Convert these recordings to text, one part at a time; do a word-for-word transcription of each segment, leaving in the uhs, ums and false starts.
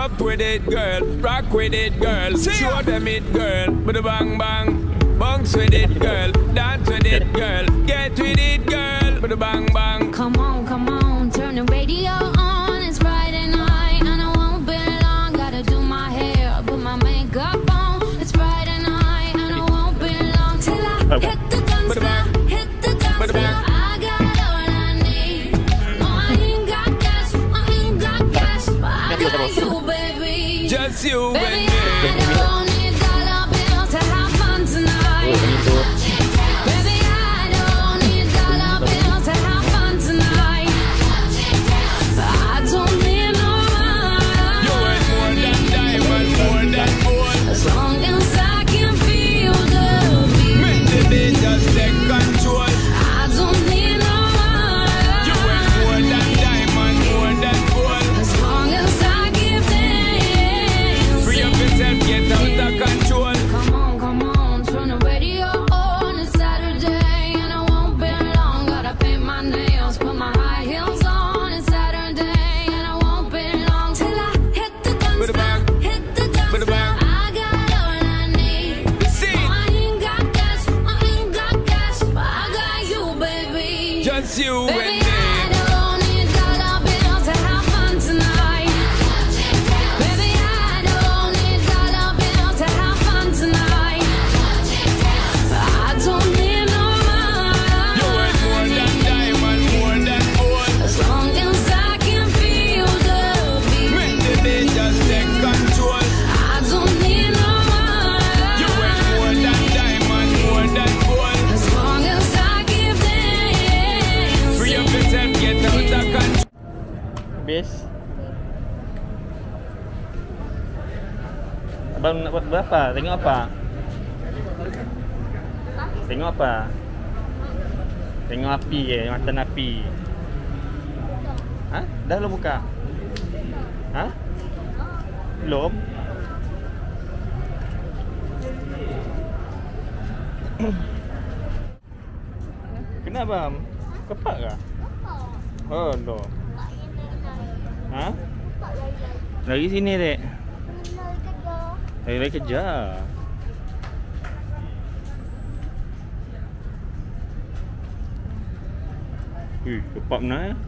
up with it, girl. Rock with it, girl. Show them it, girl. With a bang bang. Bounce with it, girl. Dance with it, girl. Get with it, girl. With a bang bang. Come on, come on, turn the radio on. It's Friday night and I won't be long. Gotta do my hair, put my makeup on. It's Friday night and I won't be long till I hit the dance floor, hit the dance floor. I got all I need. No, I ain't got cash, I ain't got cash, but I got you, baby. Just you, Baby, baby. I don't need dollar bills to have fun tonight. Baby, I don't need dollar bills to have fun tonight. I don't need no money. You ain't more than diamond, more than gold. As long as I can feel the beat. Make the beat just take control. I don't need no money. You ain't more than diamond, more than gold. As long as I give thanks. Free up yourself, get out of control. Come on, come on, turn the radio on. It's Saturday and I won't be long. Gotta paint my nails, put my high heels on. It's Saturday and I won't be long till I hit the dance With a floor, bang. hit the dance With a floor. bang. I got all I need. See, No, I ain't got cash, I ain't got cash, but I got you, baby. just you and Baby, me. I don't need dollar bills to have fun tonight. Baby, I don't need dollar bills to have fun tonight. I don't need no You ain't more money. than diamond, more than gold. As long as I can feel the beat. Make the beat just take control. I don't need no You ain't more money. than diamond, more than gold. As long as I give thanks. Free up yourself, get out of control. Habis. Abang nak buat berapa? Tengok apa? Tengok apa? Tengok api ke? Mata api. Ha? Dah belum buka? Ha? Belum? Kenapa? Kepak ke? Oh, no. Ha? Lagi sini, Dek. Lagi kerja. Ui, kepak mana ya?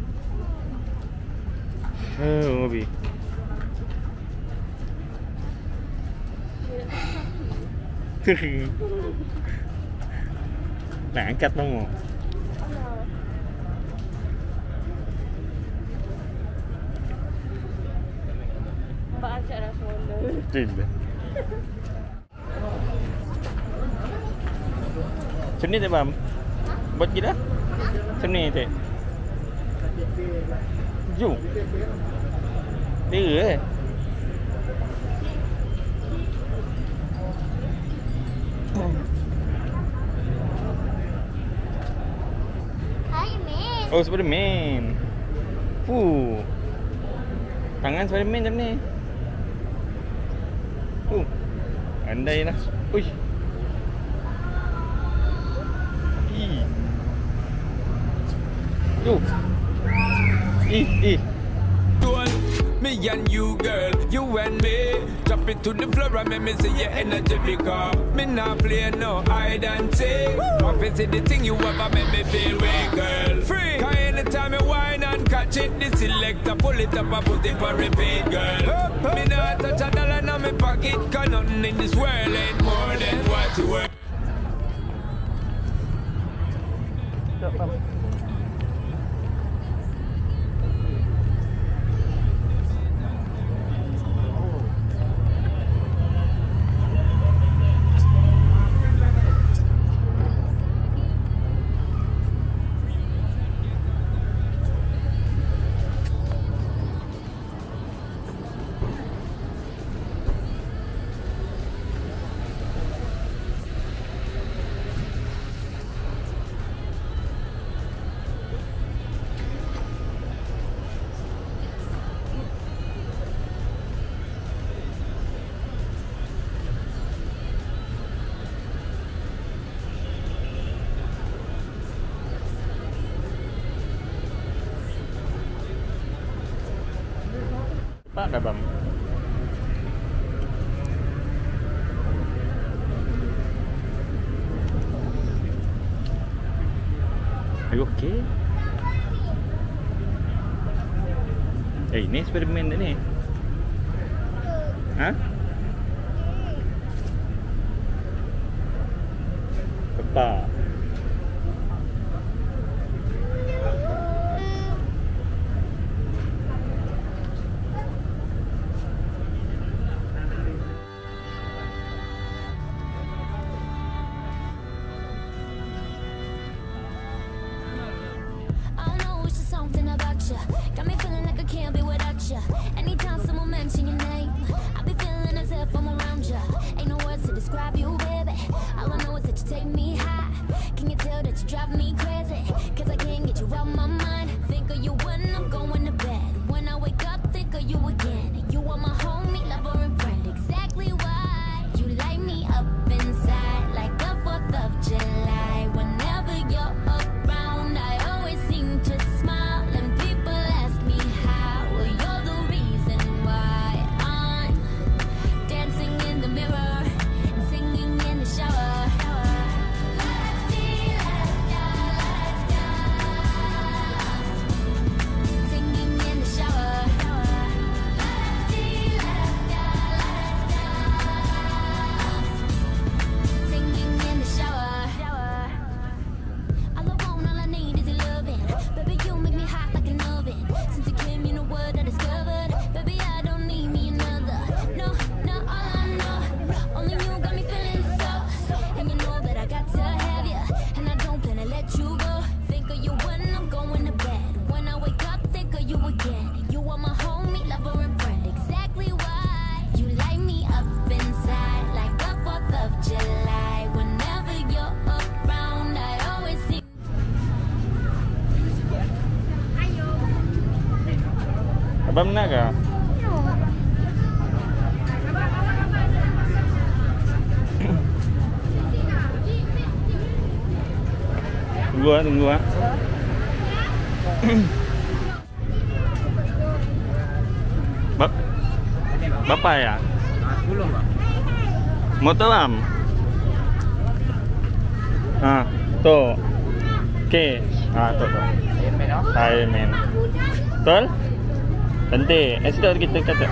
Oh, Mobi. Nak angkat bang. Mbak ajak dah semula. Betul. Macam ni tak, Bam? Buat kita? Macam ni tak? Jom. Dia eh. Spiderman. Oh, Spiderman. Fuh. Tangan Spiderman macam ni. Fuh. Andai lah. Uish. Ih. Yo. Ih, ih. Me and you, girl, you and me. Drop it to the floor and make me see your energy because me not play no hide and seek. What is it the thing you ever make me feel way, girl? Free. Cause anytime you whine and catch it, the selector pull it up and put it for repeat, girl. Me not touch a dollar in my pocket, cause nothing in this world ain't more than what you worth. Tak dah, Bam. Are you okay? Eh, ni Spiderman dah ni. Ha? Apa? Got me feeling like I can't be without you. Anytime someone mention your name, I be feeling as if I'm around you. Ain't no words to describe you, baby. All I know is that you take me high. Can you tell that you drive me crazy? Cause I can't get you out my mind. Think of you when I'm going to bed. When I wake up, think of you again. You are my homie, lover and friend. Exactly why you light me up inside like the fourth of July. Whenever you're around, I always seem to smile. Abang nak ke? Tunggu ah, tunggu ah. Bap Bapak ya? sepuluh, Pak. Motor am. Ah, tu. Okey. Ah, tu tu. Ironman. Betul? Cantik. Eh, sedap kita kata.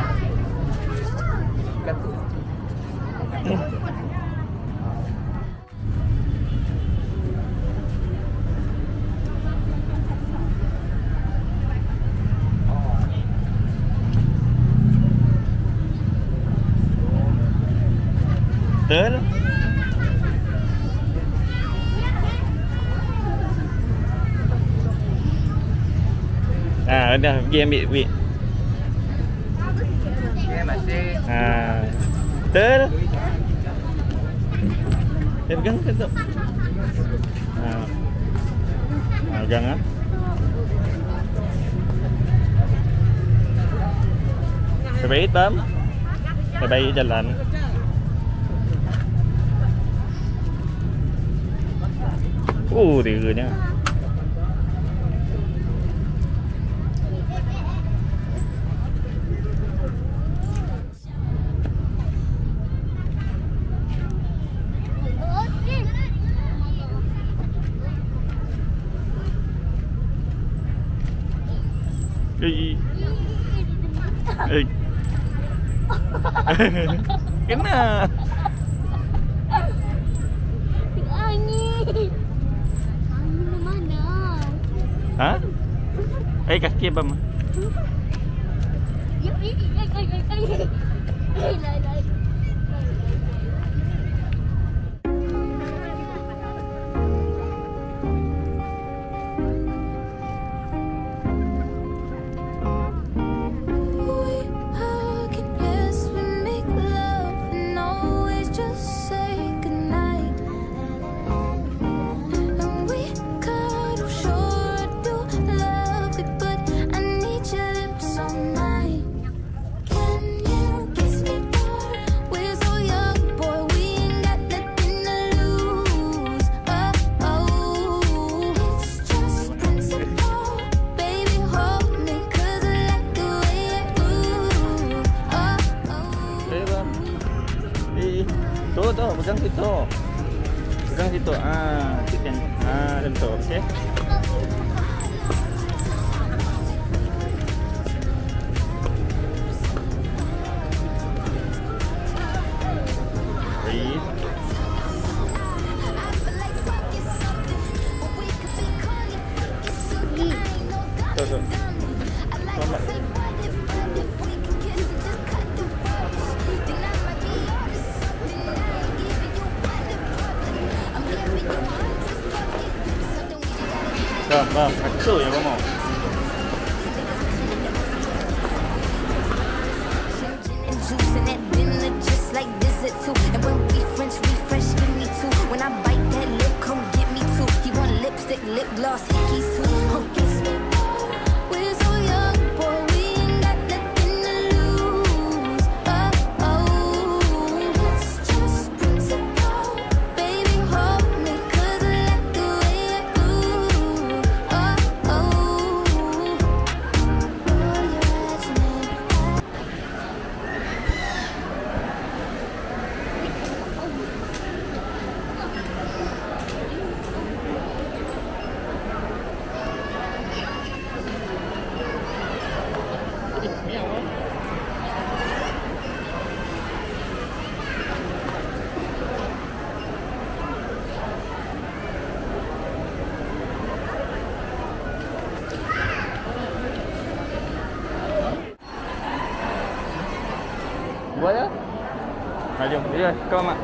Betul? Ah, dah pergi ambil duit. Ah, betul? Eh, pegang ke tu? Ah, ah pegang ah. Terbaik bam. Terbaik jalan. Oh, dia Eh. Eh. Kena. Angin. Angin mana? Ha? Eh, kaki abang. Ya, ai ai ai ai. Ai lai lai. Tu tu, pegang situ. Pegang situ. Ah, sikit. Ah, macam tu, okey. tu tu. Selamat. Bam, bam, kacau ya kamu. Lip gloss, hickeys too. We're so young, boy, we ain't got nothing to lose. Oh, oh, it's just principle. Baby, hold me, cause I like the way I move. Oh, oh, oh, you're edging it. Buat ya? Nah, jom. Ya, kau mak.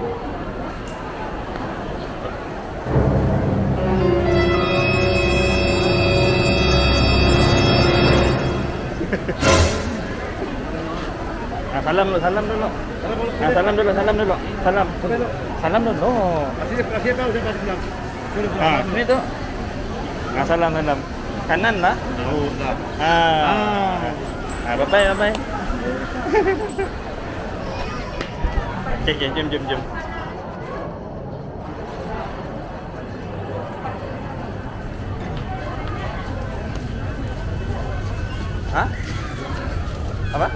Nah, salam dulu, salam dulu. Nah, salam dulu, salam dulu. Salam. Salam dulu. Kasih kasih tahu saya kasih bilang. Ah, ini tu. Nah, salam, salam. Kanan lah. Oh, dah. Ah. Ah, bye-bye, bye-bye. Okey, okey, jom, jom, jom. Hah? Apa?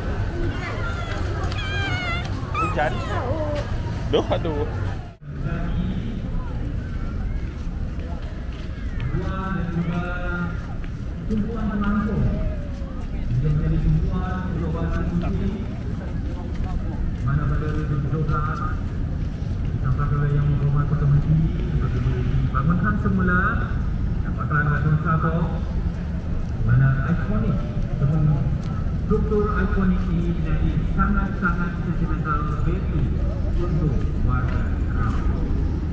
Hujan? Duh, aduh. Tumpuan menampung juga menjadi tumpuan perubahan kunci mana pada diperlukan sampai kepada yang menghormati komiti dibangunkan semula Jambatan Ratun Sabah mana ikonik dengan struktur ikonik ini menjadi sangat-sangat sentimental value untuk warga kampung.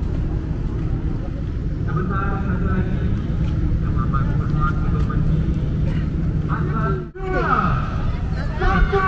Sebentar satu lagi nama berhormat Ketua Menteri Asal Dua Satu.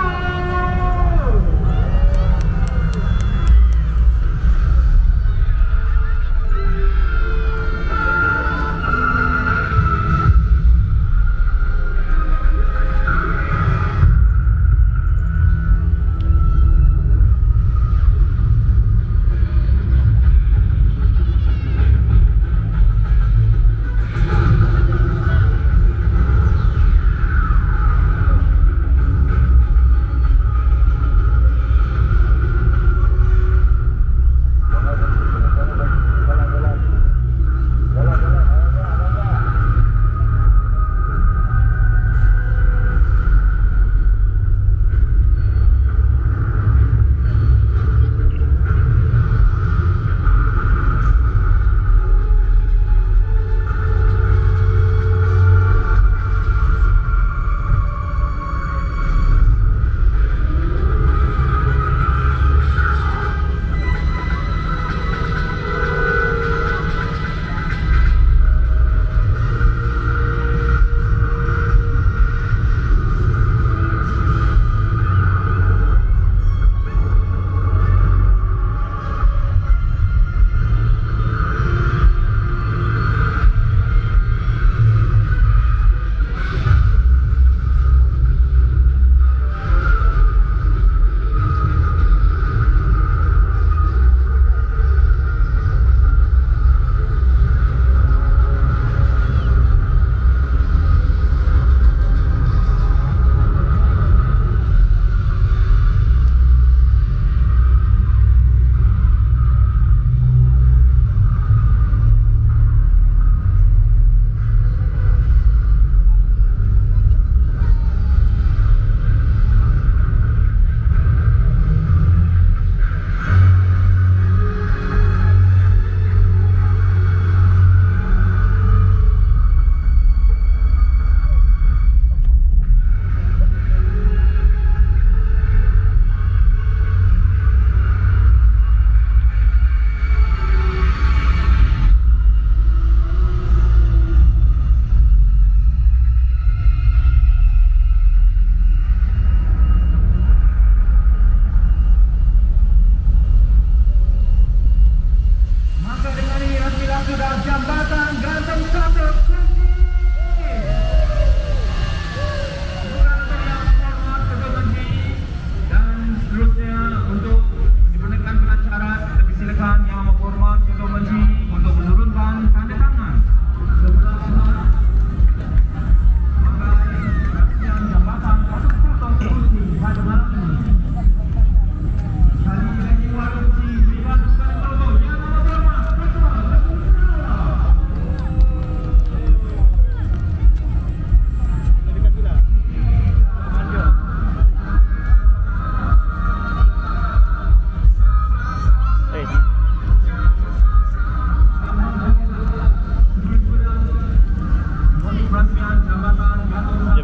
peresmian jambatan gantung Jep.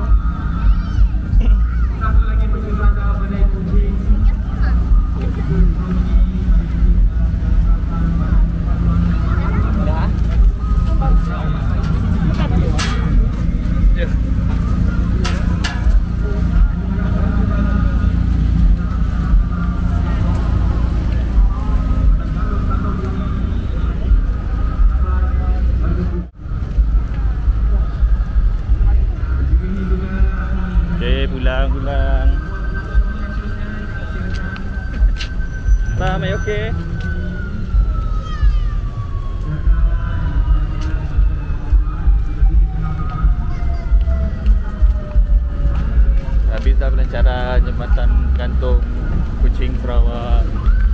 satu lagi penjelasan mengenai kucing. Yes. Okay, pulang, pulang. Ramai, okey. Habis dah pelancaran jembatan gantung Kuching Sarawak.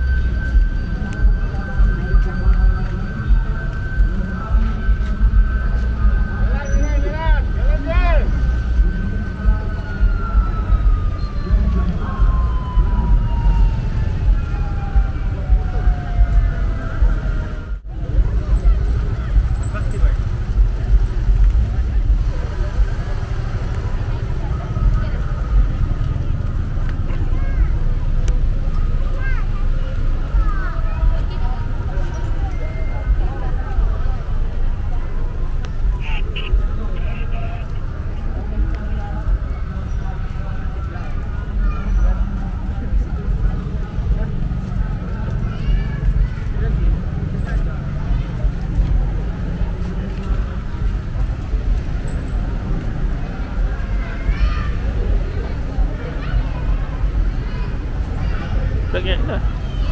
Dekat dah.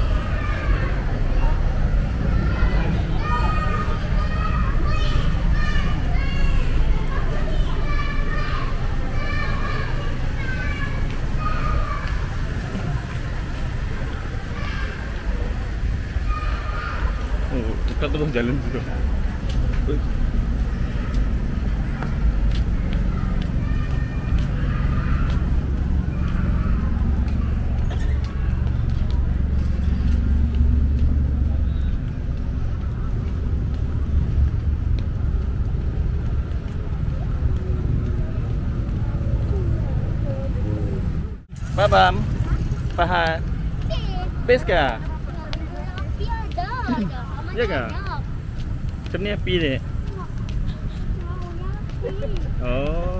Oh, kita terus jalan juga. Babam, Fahad, best kah? Ya kah? Macam ni api ni. Oh.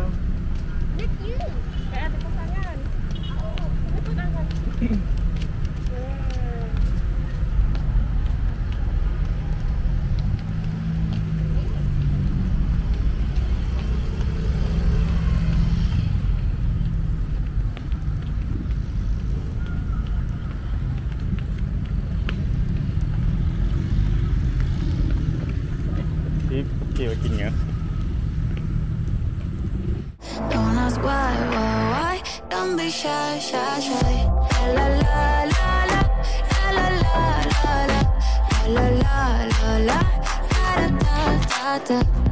Okay, wakilnya. Don't ask why, why, why. Don't be shy, shy, shy. La la la la, la la la la la, la la la la la, da da da da da.